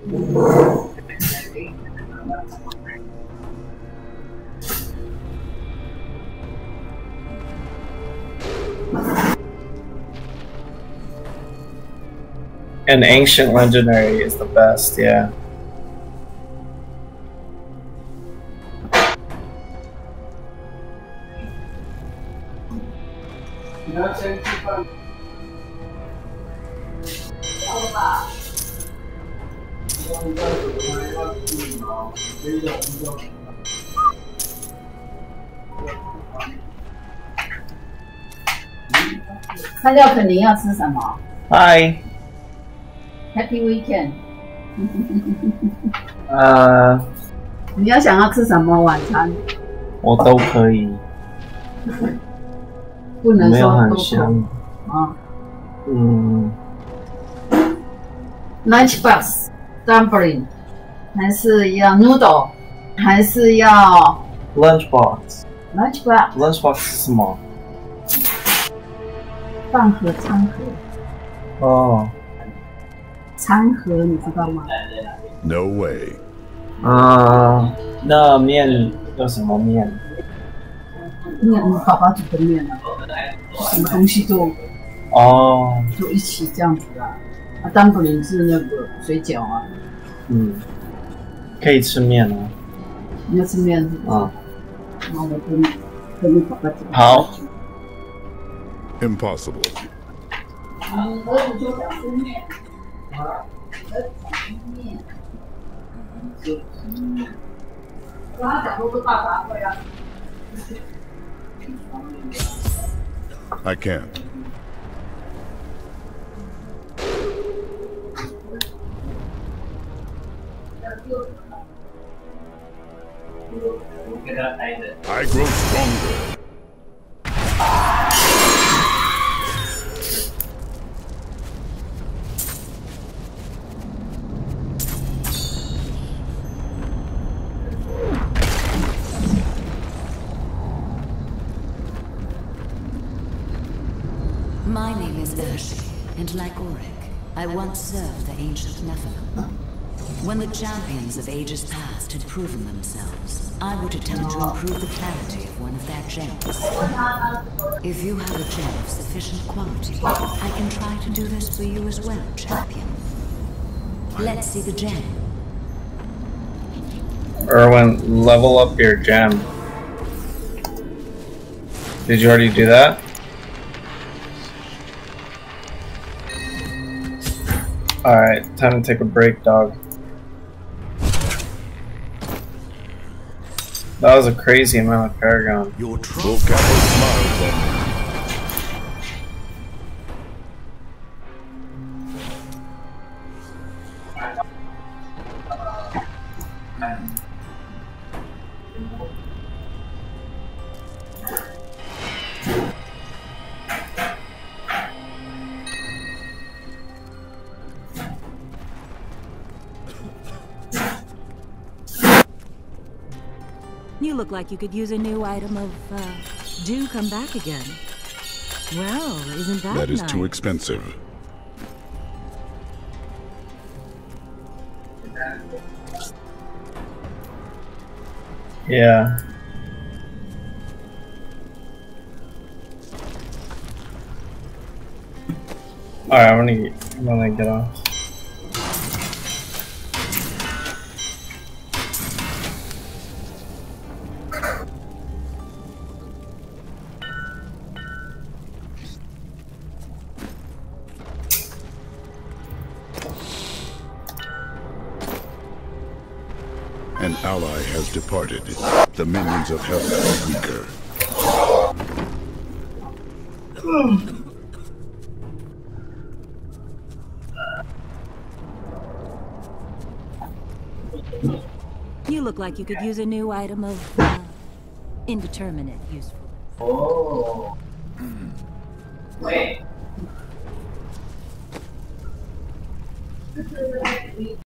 An ancient legendary is the best, yeah. 看廖肯宁要吃什么 Hi. ？Happy weekend 你要想要吃什么晚餐？ 我都可以。 不能没有说都可很香。 啊。Lunch box dumpling 还是要 noodle 还是要 Lunchbox。 lunch box Lunchbox 是什么？ 饭盒餐盒哦。 餐盒你知道吗？ No way. 那面有什么面？ 面爸爸煮的面啊，什么东西都就一起这样子啊。啊，dumpling 是那个水饺啊。 可以吃面啊。 你要吃面是不是？那我跟你爸爸讲。 好。 Impossible. 你儿子就想吃面，儿子想吃面，就吃面。跟他讲说是大杂烩啊。 I can't. I grow stronger. My name is Urshi, and like Auric, I once served the ancient Nephilim. When the champions of ages past had proven themselves, I would attempt to improve the clarity of one of their gems. If you have a gem of sufficient quality, I can try to do this for you as well, champion. Let's see the gem. Erwin, level up your gem. Did you already do that? Alright, time to take a break, dog. That was a crazy amount of Paragon. Your trouble smiles on me. You look like you could use a new item of, do come back again. Well, isn't that That is nice? too expensive. Yeah. Alright, I'm gonna get off. An ally has departed. The minions of hell are weaker. You look like you could use a new item of, indeterminate usefulness. Oh. Wait.